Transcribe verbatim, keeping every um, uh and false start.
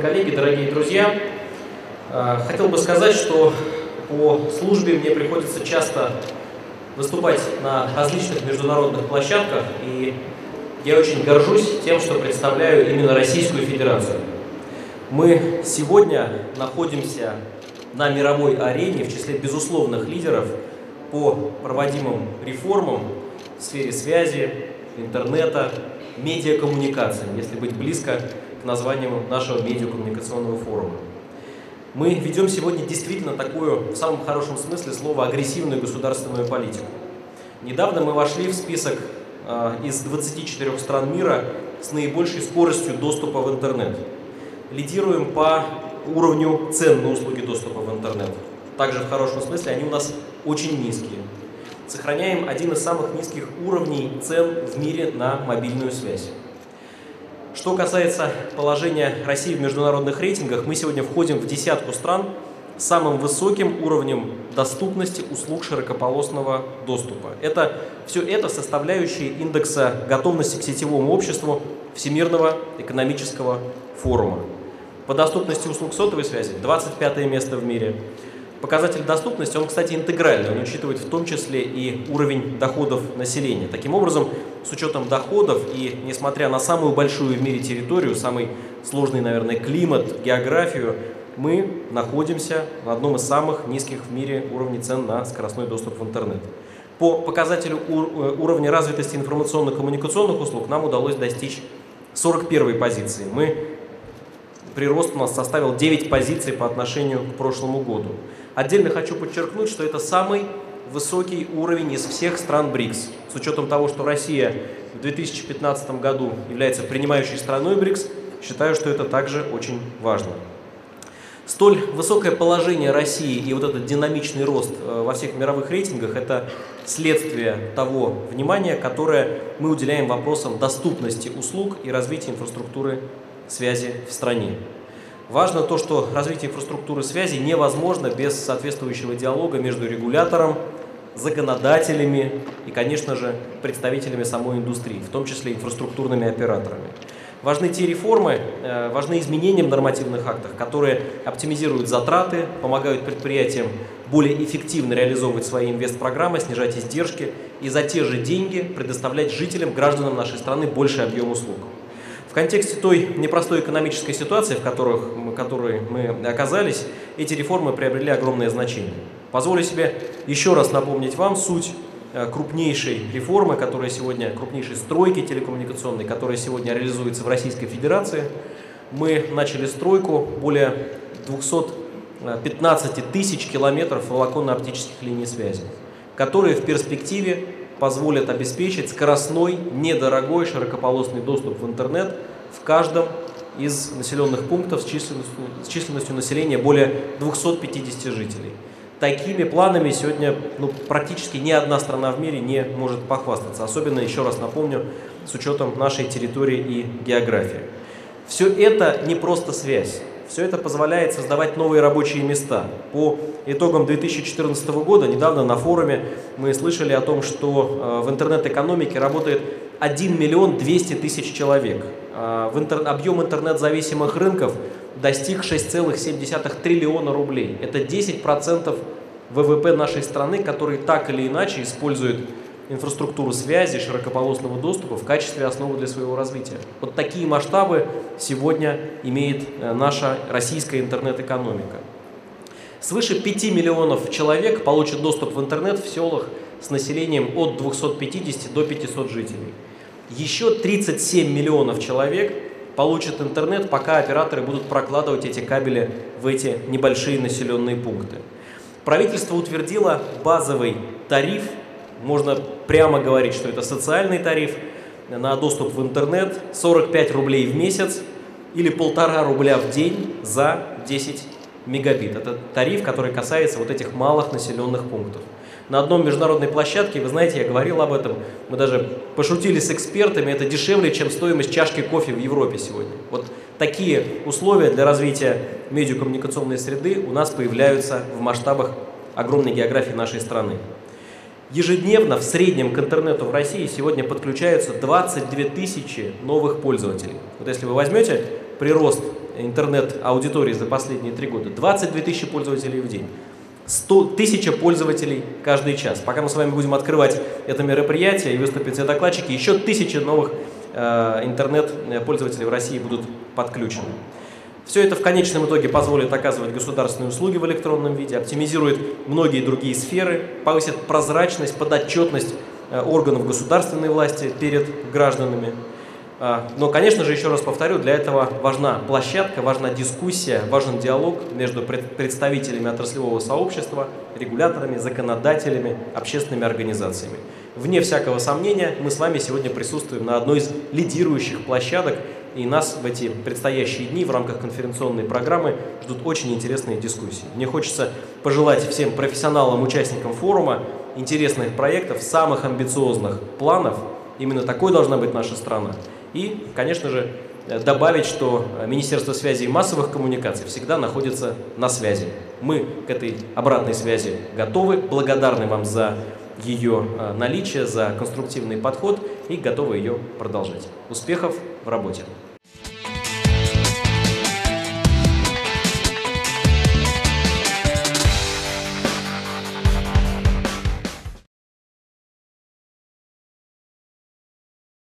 коллеги, дорогие друзья, хотел бы сказать, что по службе мне приходится часто выступать на различных международных площадках, и я очень горжусь тем, что представляю именно Российскую Федерацию. Мы сегодня находимся на мировой арене в числе безусловных лидеров по проводимым реформам в сфере связи, интернета, медиакоммуникациям, если быть близко к названию нашего медиакоммуникационного форума. Мы ведем сегодня действительно такую, в самом хорошем смысле слова, агрессивную государственную политику. Недавно мы вошли в список э, из двадцати четырёх стран мира с наибольшей скоростью доступа в интернет. Лидируем по уровню цен на услуги доступа в интернет. Также в хорошем смысле они у нас очень низкие. Сохраняем один из самых низких уровней цен в мире на мобильную связь. Что касается положения России в международных рейтингах, мы сегодня входим в десятку стран с самым высоким уровнем доступности услуг широкополосного доступа. Это, все это составляющие индекса готовности к сетевому обществу Всемирного экономического форума. По доступности услуг сотовой связи двадцать пятое место в мире. Показатель доступности, он, кстати, интегральный, он учитывает в том числе и уровень доходов населения. Таким образом, с учетом доходов и несмотря на самую большую в мире территорию, самый сложный, наверное, климат, географию, мы находимся на одном из самых низких в мире уровней цен на скоростной доступ в интернет. По показателю уровня развитости информационно-коммуникационных услуг нам удалось достичь сорок первой позиции. Мы, прирост у нас составил девять позиций по отношению к прошлому году. Отдельно хочу подчеркнуть, что это самый высокий уровень из всех стран БРИКС. С учетом того, что Россия в две тысячи пятнадцатом году является принимающей страной БРИКС, считаю, что это также очень важно. Столь высокое положение России и вот этот динамичный рост во всех мировых рейтингах – это следствие того внимания, которое мы уделяем вопросам доступности услуг и развития инфраструктуры связи в стране. Важно то, что развитие инфраструктуры связи невозможно без соответствующего диалога между регулятором, законодателями и, конечно же, представителями самой индустрии, в том числе инфраструктурными операторами. Важны те реформы, важны изменения в нормативных актах, которые оптимизируют затраты, помогают предприятиям более эффективно реализовывать свои инвестпрограммы, снижать издержки и за те же деньги предоставлять жителям, гражданам нашей страны больший объем услуг. В контексте той непростой экономической ситуации, в которых, в которой мы оказались, эти реформы приобрели огромное значение. Позволю себе еще раз напомнить вам суть крупнейшей реформы, которая сегодня, крупнейшей стройки телекоммуникационной, которая сегодня реализуется в Российской Федерации. Мы начали стройку более двухсот пятнадцати тысяч километров волоконно-оптических линий связи, которые в перспективе позволят обеспечить скоростной, недорогой широкополосный доступ в интернет в каждом из населенных пунктов с численностью, с численностью населения более двухсот пятидесяти жителей. Такими планами сегодня ну, практически ни одна страна в мире не может похвастаться, особенно, еще раз напомню, с учетом нашей территории и географии. Все это не просто связь. Все это позволяет создавать новые рабочие места. По итогам две тысячи четырнадцатого года, недавно на форуме мы слышали о том, что в интернет-экономике работает один миллион двести тысяч человек. В интер... Объем интернет-зависимых рынков достиг шести целых семи десятых триллиона рублей. Это десять процентов вэ вэ пэ нашей страны, который так или иначе использует инфраструктуру связи, широкополосного доступа в качестве основы для своего развития. Вот такие масштабы сегодня имеет наша российская интернет-экономика. Свыше пяти миллионов человек получат доступ в интернет в селах с населением от двухсот пятидесяти до пятисот жителей. Еще тридцать семь миллионов человек получат интернет, пока операторы будут прокладывать эти кабели в эти небольшие населенные пункты. Правительство утвердило базовый тариф. Можно прямо говорить, что это социальный тариф на доступ в интернет, сорок пять рублей в месяц или полтора рубля в день за десять мегабит. Это тариф, который касается вот этих малых населенных пунктов. На одном международной площадке, вы знаете, я говорил об этом, мы даже пошутили с экспертами, это дешевле, чем стоимость чашки кофе в Европе сегодня. Вот такие условия для развития медиакоммуникационной среды у нас появляются в масштабах огромной географии нашей страны. Ежедневно в среднем к интернету в России сегодня подключаются двадцать две тысячи новых пользователей. Вот если вы возьмете прирост интернет-аудитории за последние три года двадцать две тысячи пользователей в день. сто тысяч пользователей каждый час. Пока мы с вами будем открывать это мероприятие и выступят все докладчики, еще тысячи новых э, интернет-пользователей в России будут подключены. Все это в конечном итоге позволит оказывать государственные услуги в электронном виде, оптимизирует многие другие сферы, повысит прозрачность, подотчетность э, органов государственной власти перед гражданами. Но, конечно же, еще раз повторю, для этого важна площадка, важна дискуссия, важен диалог между представителями отраслевого сообщества, регуляторами, законодателями, общественными организациями. Вне всякого сомнения, мы с вами сегодня присутствуем на одной из лидирующих площадок, и нас в эти предстоящие дни в рамках конференционной программы ждут очень интересные дискуссии. Мне хочется пожелать всем профессионалам, участникам форума интересных проектов, самых амбициозных планов. Именно такой должна быть наша страна. И, конечно же, добавить, что Министерство связи и массовых коммуникаций всегда находится на связи. Мы к этой обратной связи готовы, благодарны вам за ее наличие, за конструктивный подход и готовы ее продолжать. Успехов в работе!